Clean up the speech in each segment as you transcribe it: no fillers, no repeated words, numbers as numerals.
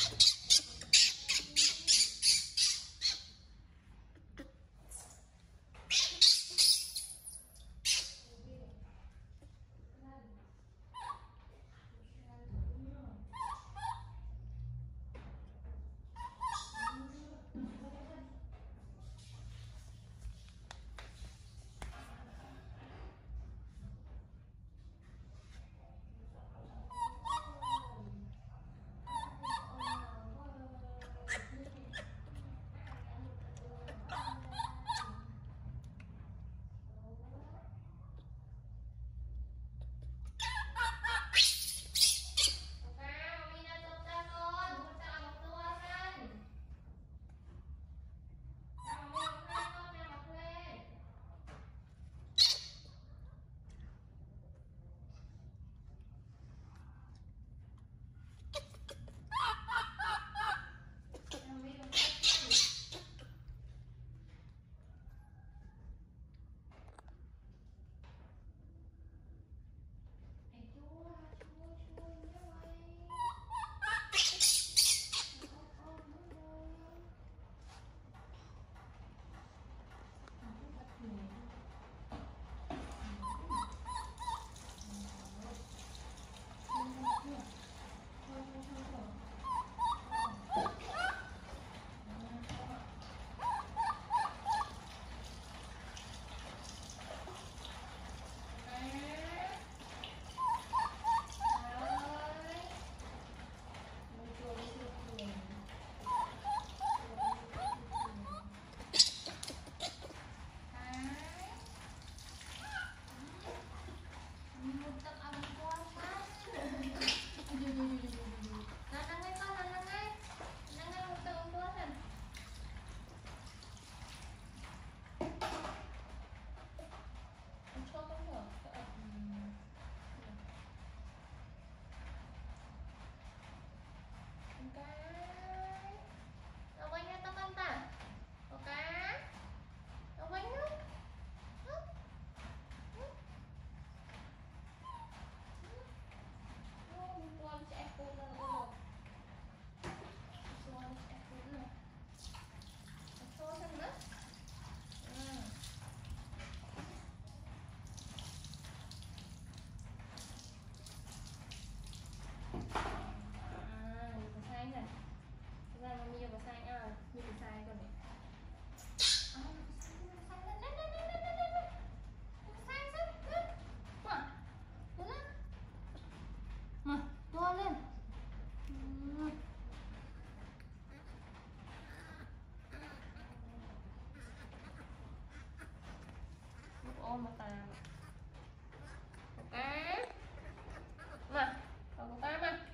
ôm một tà một cá mà còn một cá mà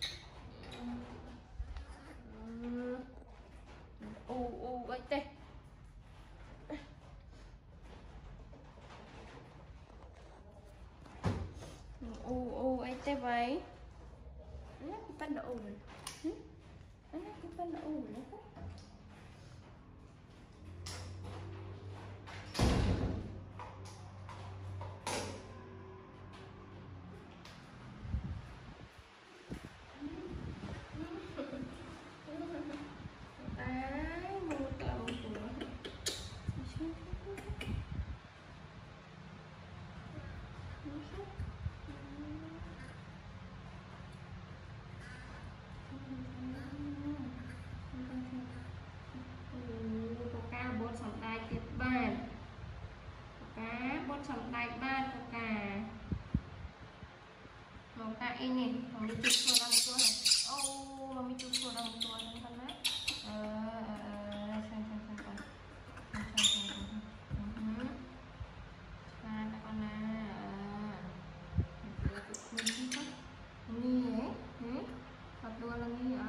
ấy tê ấy tê vậy cái phân độ rồi cái phân độ rồi sòng tay tiếp bàn cá bốt sòng tay ban của cả màu tay ini mami cuci orang tua oh mami cuci orang tua yang kena dua lagi ya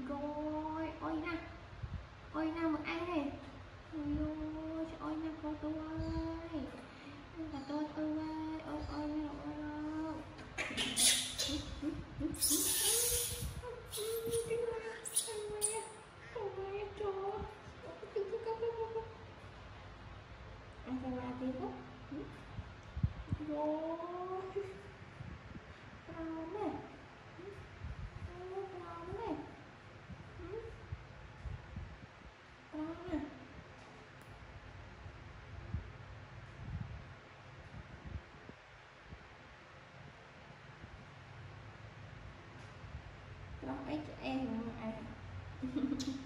rồi, ôi nè. Ôi nè một ăn này. Ôi nè cô tôi ơi. Là tôi ơi. Ôi nè ôi đâu. Ăn cho ra tí không? Rồi. Brown này. Brown này. Brown này. Brown ấy cho em không ai.